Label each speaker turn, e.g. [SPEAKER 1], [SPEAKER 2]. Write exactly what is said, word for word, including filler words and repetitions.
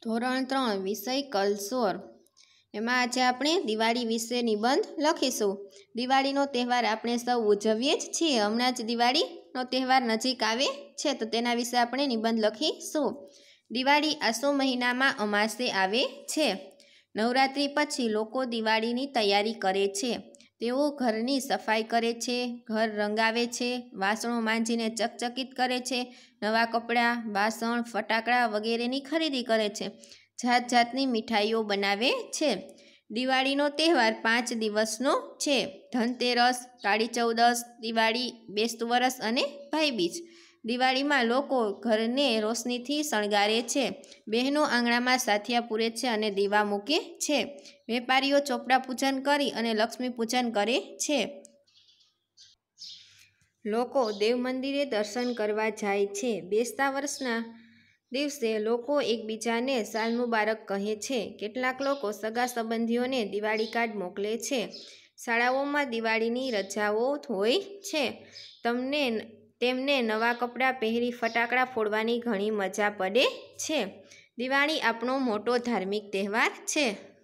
[SPEAKER 1] ધોરણ ત્રણ વિષય કલસોર એમાં આજે આપણે દિવાળી વિશે નિબંધ લખીશું। દિવાળીનો તહેવાર આપણે સૌ ઉજવીએ જ છીએ। હમણાં જ દિવાળીનો તહેવાર નજીક આવે છે તો તેના વિશે આપણે નિબંધ લખીશું। દિવાળી આસો મહિનામાં અમાસે આવે છે। નવરાત્રિ પછી લોકો દિવાળીની તૈયારી કરે છે। તેઓ ઘરની સફાઈ કરે છે, ઘર રંગાવે છે, વાસણો માંજીને ચકચકિત કરે છે, નવા કપડાં, વાસણ, ફટાકડા વગેરેની ખરીદી કરે છે, જાત જાતની મીઠાઈઓ બનાવે છે। દિવાળીનો તહેવાર પાંચ દિવસનો છે। ધનતેરસ, કાળી ચૌદસ, દિવાળી, બેસતું વરસ અને ભાઈબીજ। દિવાળીમાં લોકો ઘરને રોશનીથી શણગારે છે। બહેનો આંગણામાં સાથિયા પૂરે છે અને દીવા મૂકે છે। વેપારીઓ ચોપડા પૂજન કરી અને લક્ષ્મી પૂજન કરે છે। લોકો દેવ મંદિરે દર્શન કરવા જાય છે। બેસતા વર્ષના દિવસે લોકો એકબીજાને સાલ મુબારક કહે છે। કેટલાક લોકો સગા સંબંધીઓને દિવાળી કાર્ડ મોકલે છે। શાળાઓમાં દિવાળીની રજાઓ હોય છે। તમને તેમને નવા કપડાં પહેરી ફટાકડા ફોડવાની ઘણી મજા પડે છે। દિવાળી આપણો મોટો ધાર્મિક તહેવાર છે।